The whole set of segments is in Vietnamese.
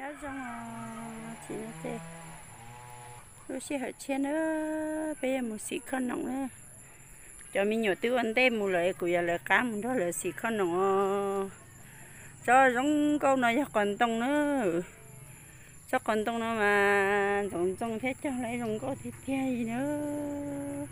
nhớ rằng chị nói thế lúc xí hỏi trên nữa bây giờ một xí con nồng nữa cho mình nhiều tiêu ăn thêm một lời của giờ là cá một đó là xí con nồng cho giống câu này cho còn tông nữa cho còn tông nữa mà tông tông thế cho lấy rồng có thịt gì nữa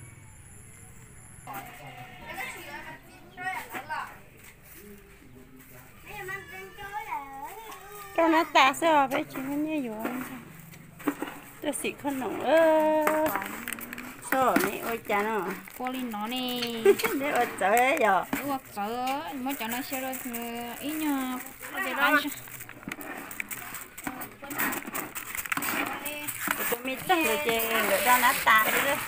cho nó ta sao vậy chị nó nhớ vô tôi xịt con nồng sao này ôi cha nó qua lên nó nè để ôi trời ơi giờ ủa trời mới cho nó xe rồi ý nha để đó tôi mi chắc rồi chị rồi cho nó ta đi đấy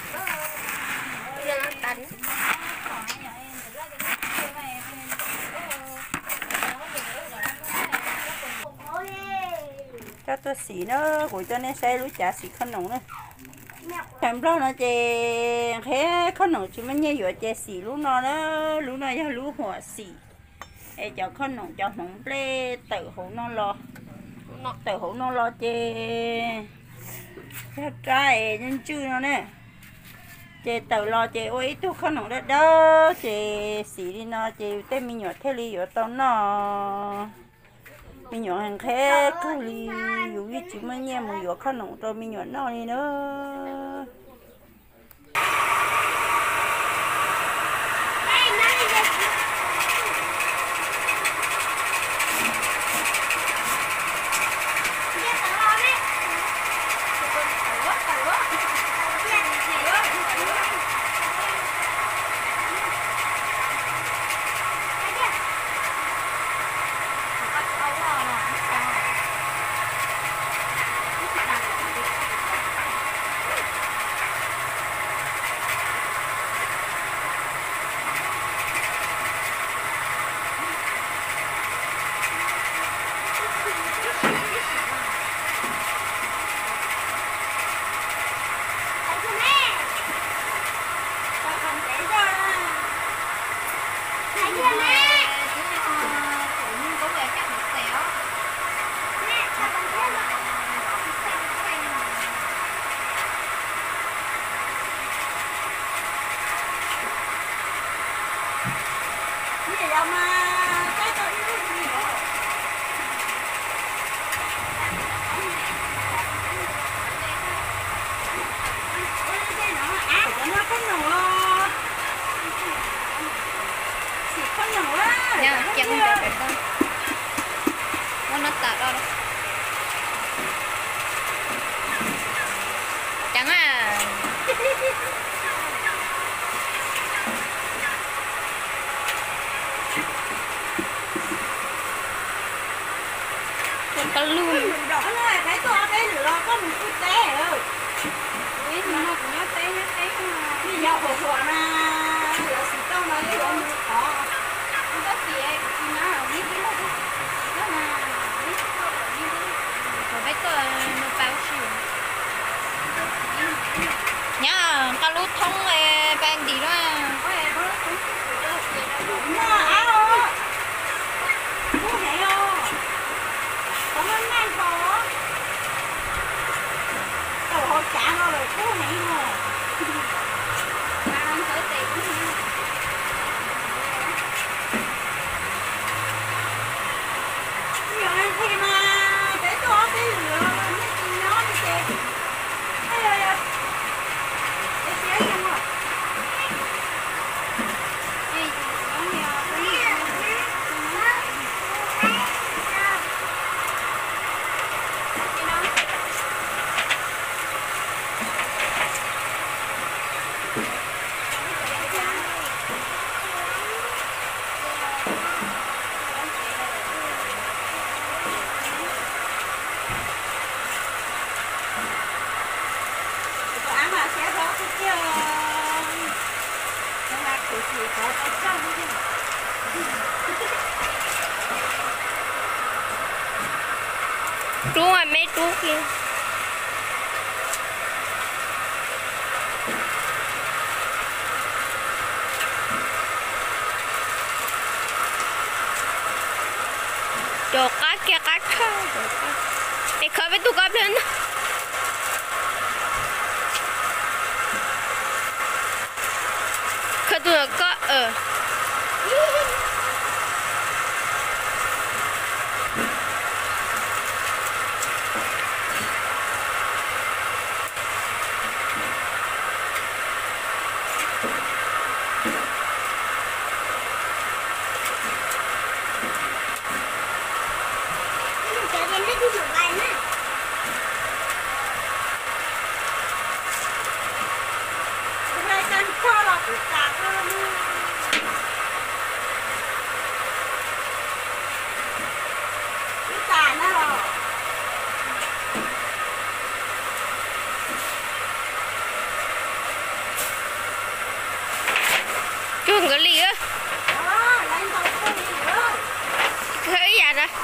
cho tôi xỉ nó của cho nên xe lúa chả xỉ con nồng nữa thằng đó nó chè thế con nồng chỉ mới nhớ chè xỉ lúa nó do lúa hoa xỉ để cho con nồng cho nồng ple tự hổ nó lo tự hổ nó lo chè cho trai nên chưa nó nè chè tự lo chè ôi tu con nồng đó đó chè xỉ đi nó chè tên mình nhỏ thế li ở tao nó mình nhỏ hàng thế cứ li dù như chỉ mới nghe một giọt con nồng rồi mình nhỏ nó đi nữa nha chẳng được cái con nó tạt ra đâu chẳng à con luôn đó là thấy to cái lửa có một chút té rồi ý nó cũng nó té đi dạo hồ hồ mà lửa xịt tông mà cái con đó có gì ấy thì nó là biết nó là biết rồi bây giờ nó bao nhiêu nhá con lút thông bên gì đó nó áo cú hẹ ô có nó ngang có tàu họ trả nó rồi cú hẹ mà ăn thử tiền rồi thì mà để cho cái lửa nó đi kìa để chế xong rồi chú ơi mấy chú kia cho cá kia cá thơ khởi với tụ cọp lên khởi tụ có chuông cái lì á thấy vậy đó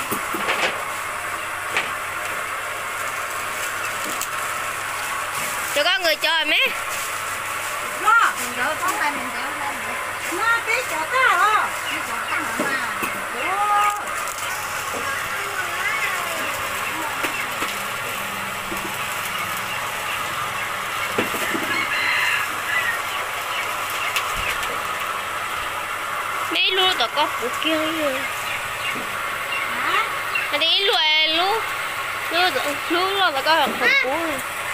cho có người chơi mấy nó đỡ không phải mình đỡ lên nó cái chỗ ta hả cái chỗ ta mà mấy lúa tao có phụ kia rồi hả đi lúa lúa là có học phụ rồi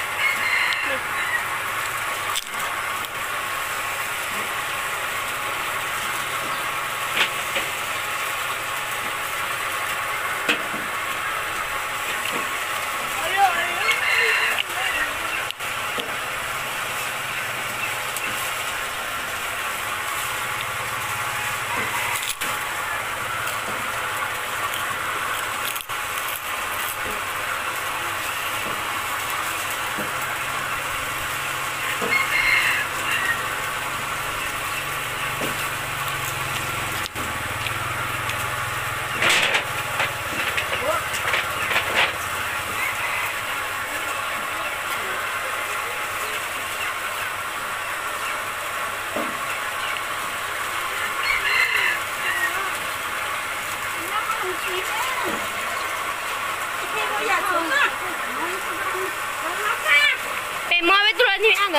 bé mua bé tụi anh ăn được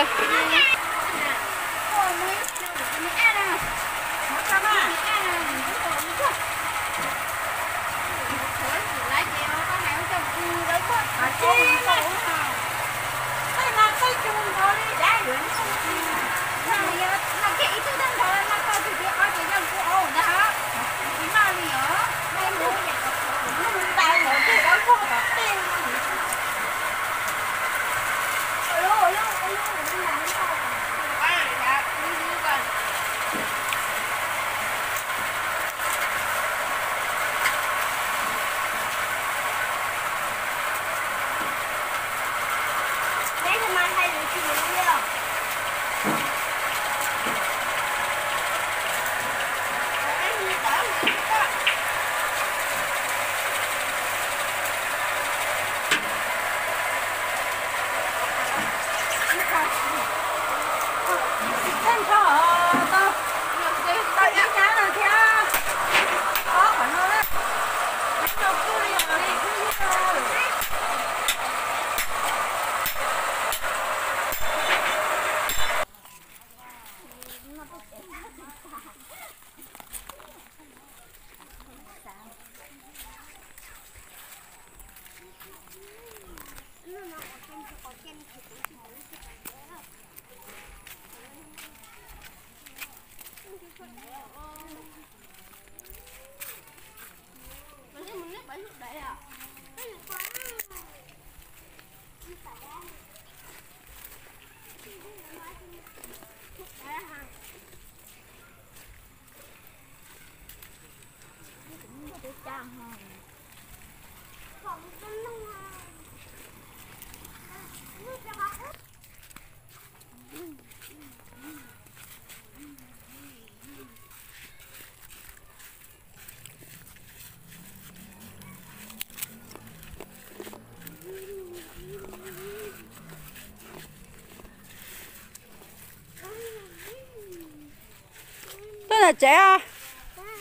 là trẻ à?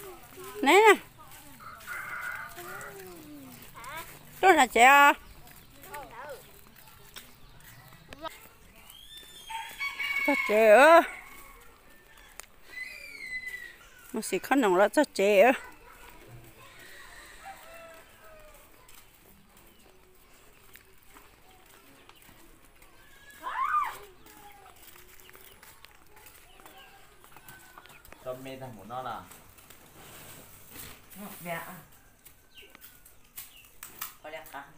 Nè nè. Đó là trẻ à? cho chế một xí khăn nồng là cho chế tôm mê thằng muốn nó là mẹ có lẽ cả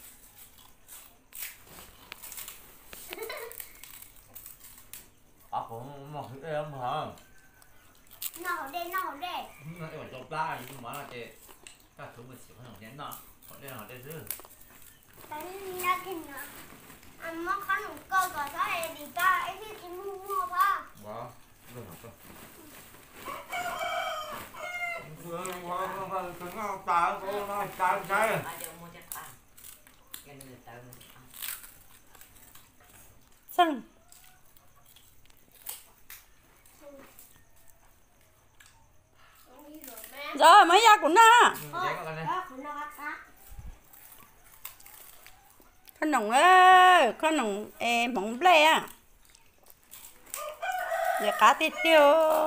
cũng một thứ em hả Nó đây nó còn trong ta nhưng mà là chị các thứ mình chỉ có thằng nhẫn nọ họ đây chứ Tại vì ra kinh nữa Anh mất khá nụ cơ rồi đó là đi ta ấy thì chị mua ba wow được rồi cứng không ta cô nói ta sai ai đều mua chắc ăn cái này là tao ăn xong rồi mới ra của nó khăn nồng ơi khăn nồng em bóng ble à giờ cá tít tiêu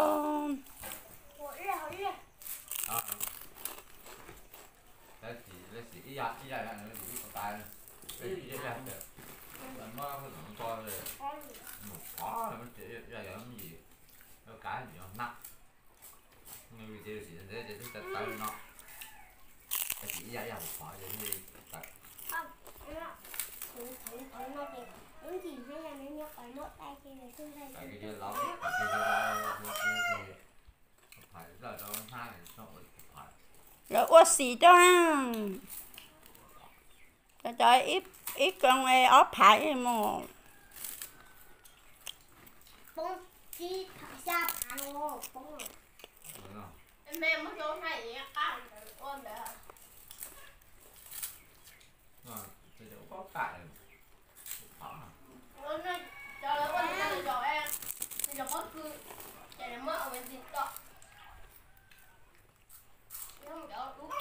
lấy chỉ ý dạ là nó chỉ có tài lấy chỉ dạ được mình mới không coi rồi một khó là nó chỉ dạ là cái gì nó cái gì nó nặng nhưng vì chỉ để chúng ta nó chỉ dạ một khó vậy thì Những gì hay là nếu như phải nốt tay kia để thương đây cái kia lắm cái kia phải là nó hai nó phải rồi uất xì cho ít con ốp phải mà Bông chi xa phản ngô Bông Mẹ mất chỗ này nhé Các con để thì có cải Nó cho nó con ra cho em thì nó có cứ chạy nó mất ở bên dịch đó nó không đỡ đúng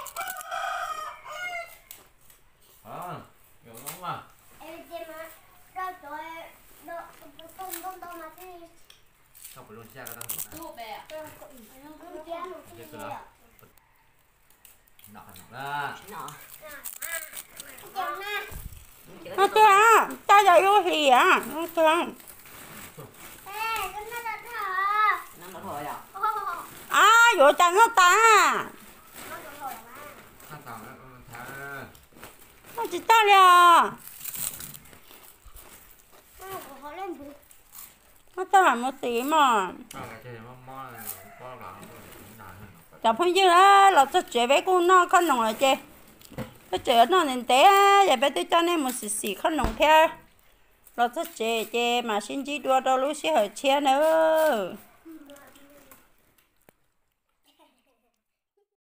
kiểu đúng mà em chơi mà ra cho em nó tôm mà thế không phải luôn xe cái đó đúng bè nó kia nó kia nọ ra nọ còn nè nó chưa ta giờ vô thì à nó chưa ê cái nó đã thở nó thôi à vô chân nó ta nó đã thở mà khăn tàu nó thả nó chỉ ta là nó lên bự nó ta là một tí mà cái chơi mò này có là chả phải như là cho chế với cô nó khăn nồng là chế nó chế nó nên té giờ bé tôi cho nên một xì khăn nồng theo là cho chế mà xin chỉ đua đâu lúc xí hơi chia nữa